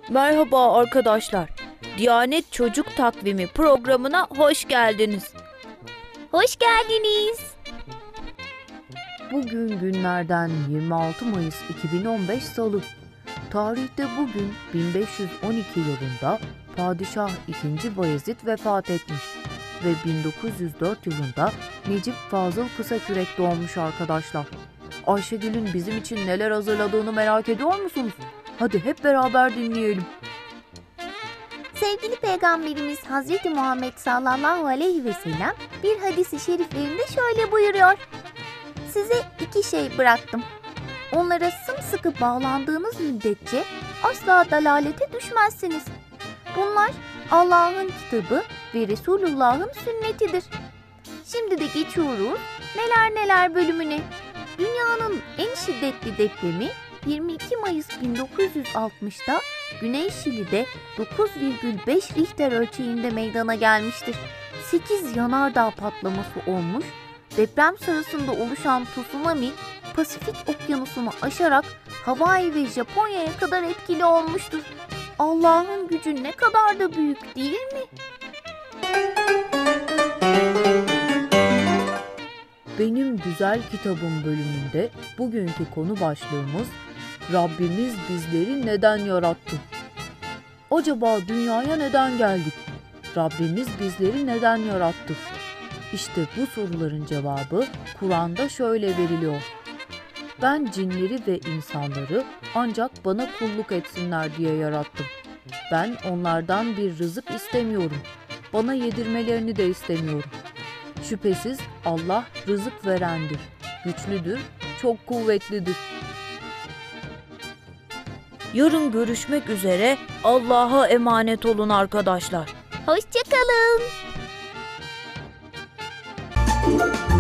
Merhaba arkadaşlar. Diyanet Çocuk Takvimi programına hoş geldiniz. Hoş geldiniz. Bugün günlerden 26 Mayıs 2015 Salı. Tarihte bugün 1512 yılında Padişah II. Bayezid vefat etmiş ve 1904 yılında Necip Fazıl Kısakürek doğmuş arkadaşlar. Ayşegül'ün bizim için neler hazırladığını merak ediyor musunuz? Hadi hep beraber dinleyelim. Sevgili Peygamberimiz Hazreti Muhammed sallallahu aleyhi ve sellem bir hadis-i şeriflerinde şöyle buyuruyor. Size 2 şey bıraktım. Onlara sımsıkı bağlandığınız müddetçe asla dalalete düşmezsiniz. Bunlar Allah'ın kitabı ve Resulullah'ın sünnetidir. Şimdi de geçiyoruz neler bölümüne. Dünyanın en şiddetli depremi 22 Mayıs 1960'da Güney Şili'de 9,5 Richter ölçeğinde meydana gelmiştir. 8 yanardağ patlaması olmuş, deprem sırasında oluşan tsunami Pasifik Okyanusu'nu aşarak Hawaii ve Japonya'ya kadar etkili olmuştur. Allah'ın gücü ne kadar da büyük değil mi? Benim Güzel Kitabım bölümünde bugünkü konu başlığımız Rabbimiz bizleri neden yarattı? Acaba dünyaya neden geldik? Rabbimiz bizleri neden yarattı? İşte bu soruların cevabı Kur'an'da şöyle veriliyor. Ben cinleri ve insanları ancak bana kulluk etsinler diye yarattım. Ben onlardan bir rızık istemiyorum. Bana yedirmelerini de istemiyorum. Şüphesiz Allah rızık verendir, güçlüdür, çok kuvvetlidir. Yarın görüşmek üzere. Allah'a emanet olun arkadaşlar. Hoşça kalın.